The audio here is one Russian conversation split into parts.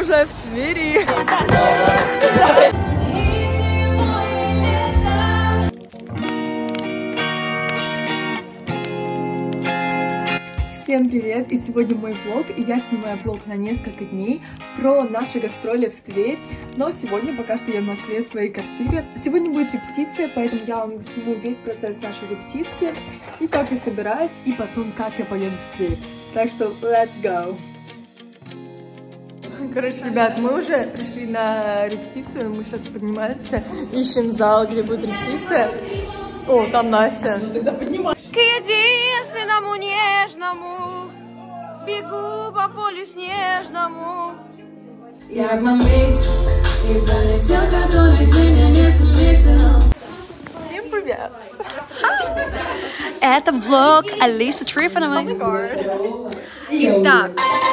уже в Твери. Всем привет! И сегодня мой влог, и я снимаю влог на несколько дней про наши гастроли в Тверь. Но сегодня пока что я в Москве в своей квартире. Сегодня будет репетиция, поэтому я вам сниму весь процесс нашей репетиции, и как я собираюсь, и потом как я поеду в Тверь. Так что let's go! Короче, ребят, мы уже пришли на репетицию, мы сейчас поднимаемся, ищем зал, где будет репетиция. О, там Настя. Тогда поднимаемся. К единственному нежному бегу по полю снежному. Я в моменте и пролетел, который день я не заметил. Всем привет! Это влог Алисы Трифоновой. Итак.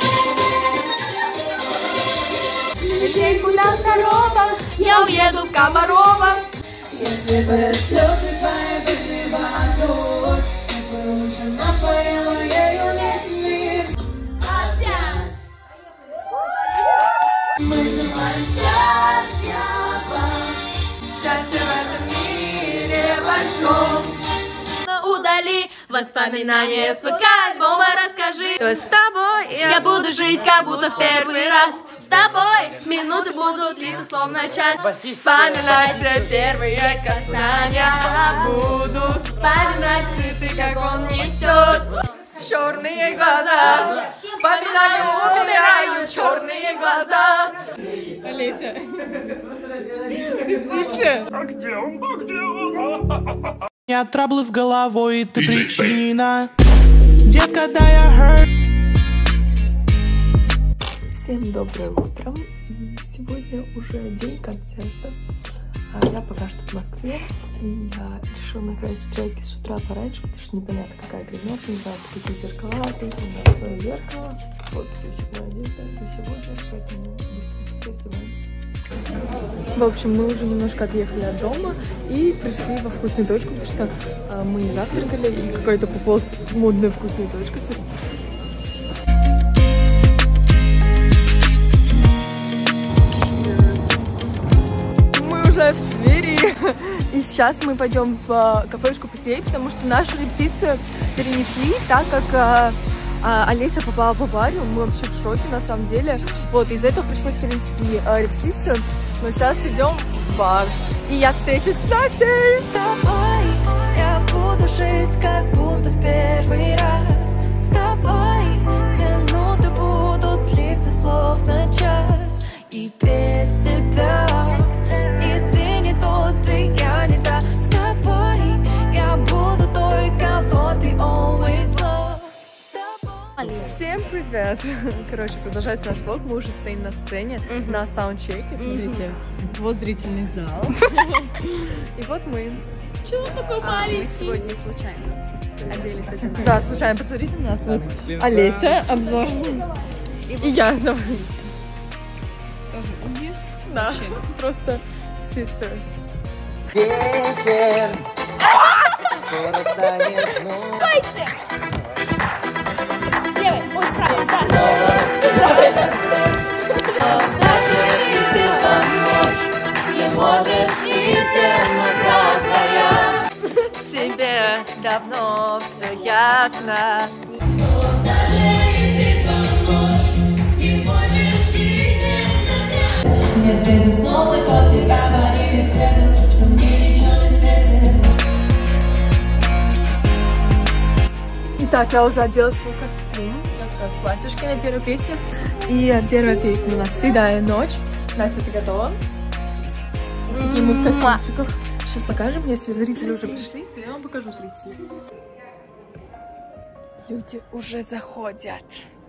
Лететь куда здорово, я уеду в Комарово. Если бы слезы твои были водой, как бы уже напоила ею весь мир. Мы желаем счастья вам, Счастье в этом мире большом. Удали воспоминания с альбома, расскажи. С тобой я буду жить, как будто в первый раз. С тобой минуты будут длиться, словно час. Вспоминать все первые касания. Буду вспоминать цветы, как он несет. Черные глаза. Вспоминаю, умираю, черные глаза. Олеся. А где он? А где он? У меня траблы с головой, ты причина. Детка, да, я hurt. Всем доброе утро. Сегодня уже день концерта. Я пока что в Москве. И я решила накрасить треки с утра пораньше, потому что непонятно, какая гримерка, не знаю, какие зеркала. Тут у меня свое зеркало. Вот здесь моя одежда на сегодня, поэтому быстренько переодеваемся. В общем, мы уже немножко отъехали от дома и пришли во вкусную точку, потому что мы завтракали, и какая-то попалась модная вкусная точка. Мы уже в Твери, и сейчас мы пойдем в кафешку посидеть, потому что нашу репетицию перенесли, так как Олеся попала в аварию. Мы вообще в шоке на самом деле. Вот, из-за этого пришлось перенести репетицию. Но сейчас идем в бар. И я встречусь с Настей. С тобой я буду жить, как будто в первый раз. С тобой минуты будут длиться, словно час. И без тебя, и ты не тот, и я не та. С тобой я буду той, кого ты always love. Всем привет! Короче, продолжается наш влог. Мы уже стоим на сцене на саундчеке. Смотрите, вот зрительный зал. И вот мы. Чего он такой маленький? Мы сегодня случайно оделись одинаково. Да, случайно, посмотрите на нас. Вот Олеся, обзор. И я. Тоже уги. Да, просто sisters. Вечер, скоро станет ночь. Тебе давно все ясно. Мне светит солнце, хоть и говорили светом, что мне ничего не светит. Итак, я уже одела свой костюм. В платьишке на первой песне. И первая песня у нас «Седая ночь». Настя, ты готова? И мы в костюмчиках. Сейчас покажем, если зрители уже пришли, то я вам покажу зрителей. Люди уже заходят.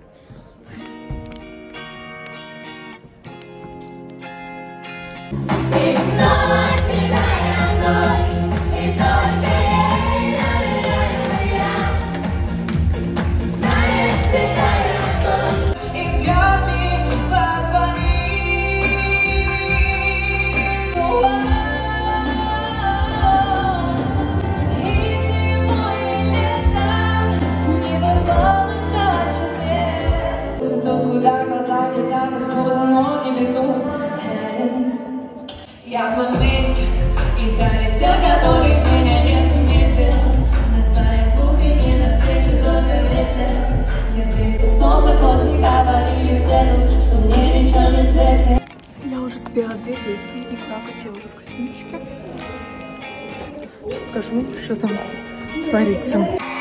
И снова седая ночь, и только я доверяю. Знаешь, седая ночь, и вряд ли позвони. И зимой, и летом не бывало ждать чудес. Но куда глаза глядят, откуда ночь. что мне ничего не светит. Я уже спела 2 песни, и плакать я уже в костюмчике. Сейчас покажу, что там творится.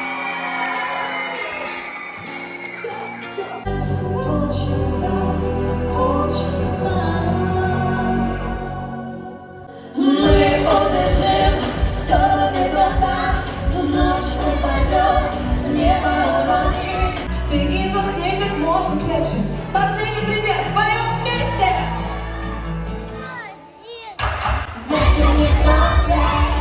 Последний привет, поем вместе! Значит, не солнце.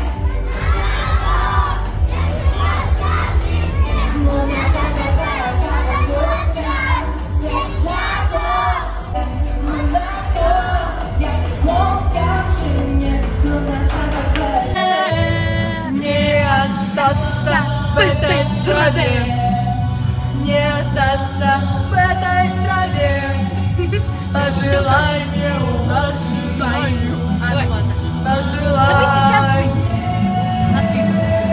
Не остаться в этой траве, не остаться в этой траве. Пожелай мне удачи в бою. Пожелай. Да вы сейчас на свет.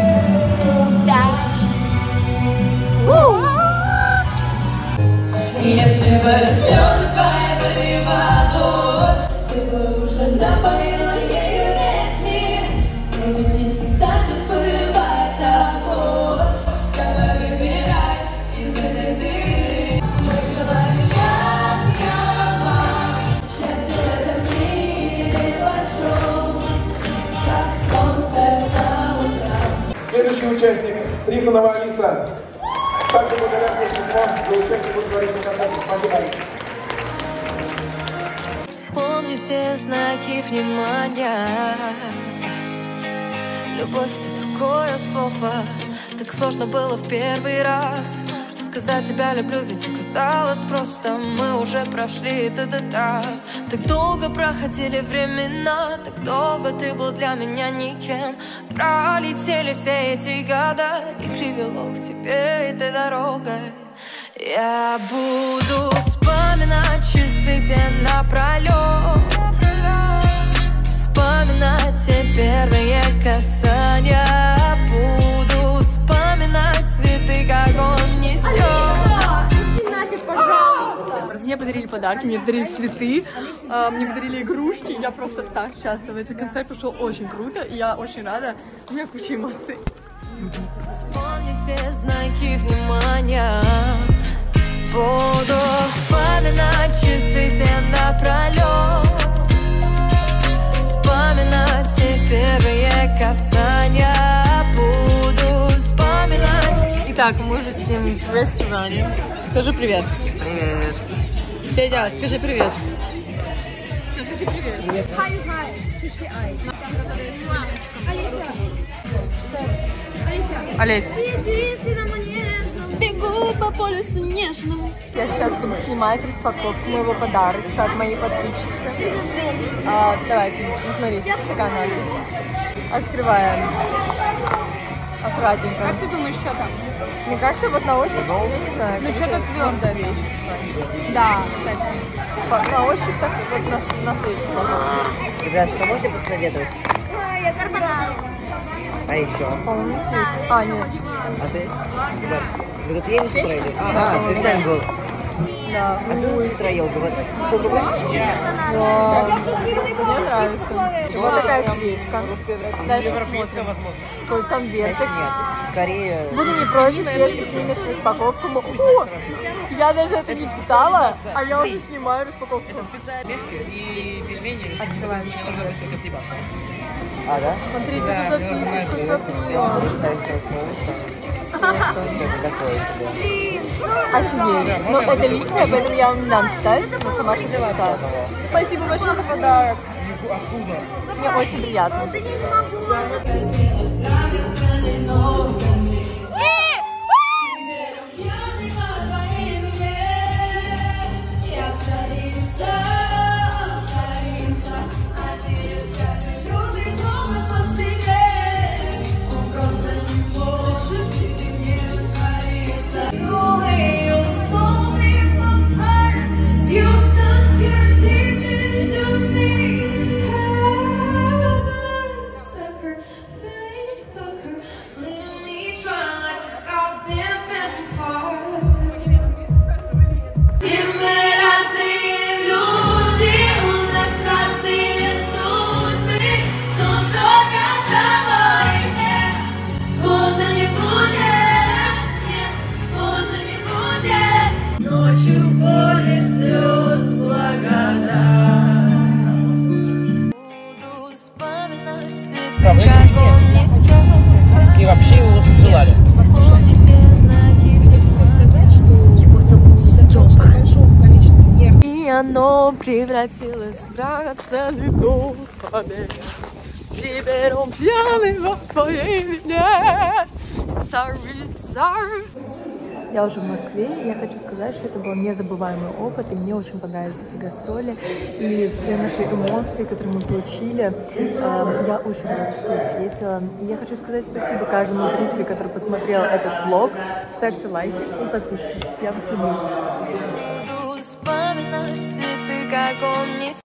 Если бы слезы твои были водой, ты бы уже напоила ею весь мир. Но ведь не всегда жизнь бывает такой. Когда выбирать из этой дыры, мы желаем счастья вам. Счастье в этом мире большом, как солнце на утро. Следующий участник – Трифонова Алиса. Также благодарственное письмо за участие в благотворительном концерте. Спасибо. Вспомни все знаки внимания. Любовь — это такое слово, так сложно было в первый раз сказать тебя люблю, ведь оказалось просто мы уже прошли та-та-та. Так долго проходили времена, так долго ты был для меня никем. Пролетели все эти года, и привело к тебе этой дорогой. Я буду вспоминать часы те напролет, вспоминать те первые касания. Буду вспоминать цветы, как он несет. Мне подарили подарки, мне подарили цветы, мне подарили игрушки. Я просто так счастлива. Этот концерт прошел очень круто, и я очень рада. У меня куча эмоций. Вспомни все знаки внимания. Буду вспоминать часы те напролет, вспоминать те первые касания. Буду вспоминать. Итак, мы уже сидим в ресторане. Скажи привет. Привет. Федя, скажи привет. Скажите привет. Олеся. Бегу по полю снежному. Я сейчас буду снимать распаковку моего подарочка от моей подписчицы. Давайте, не смотрите, такая надпись. Открываем. Аккуратненько. Как ты думаешь, что там? Мне кажется, вот на ощупь, я не знаю. Ну, что-то твердая вещь. Да, кстати. На ощупь так вот на слышку. Ребят, что можете посоветовать? Я карбонара. А еще? По-моему, не слышно. Нет. А ты? Ребят, вы тут едете втроем? Да, Ты сам был. Да. А ты втроем? Сколько вы? Вау. Мне нравится. Вот такая свечка. Дальше смотрим. Такой конвертик. Нет. Корея. Буду не против, если снимешь распаковку. О! Я даже это не читала, а я уже снимаю распаковку. И пельмени. Открываем. А, да? Смотрите, Да, тут записочку. Офигеть. Ну, это личное, поэтому я вам не дам читать, но сама что-то читаю. Спасибо большое за подарок. Мне очень приятно. И мы разные оно превратилось в драгоценный камень. Теперь он пьяный во твоей вине. Царь. Я уже в Москве, и я хочу сказать, что это был незабываемый опыт, и мне очень понравились эти гастроли, и все наши эмоции, которые мы получили. Я очень рада, что я съездила. И я хочу сказать спасибо каждому зрителю, который посмотрел этот влог. Ставьте лайки и подписывайтесь. Я вас люблю.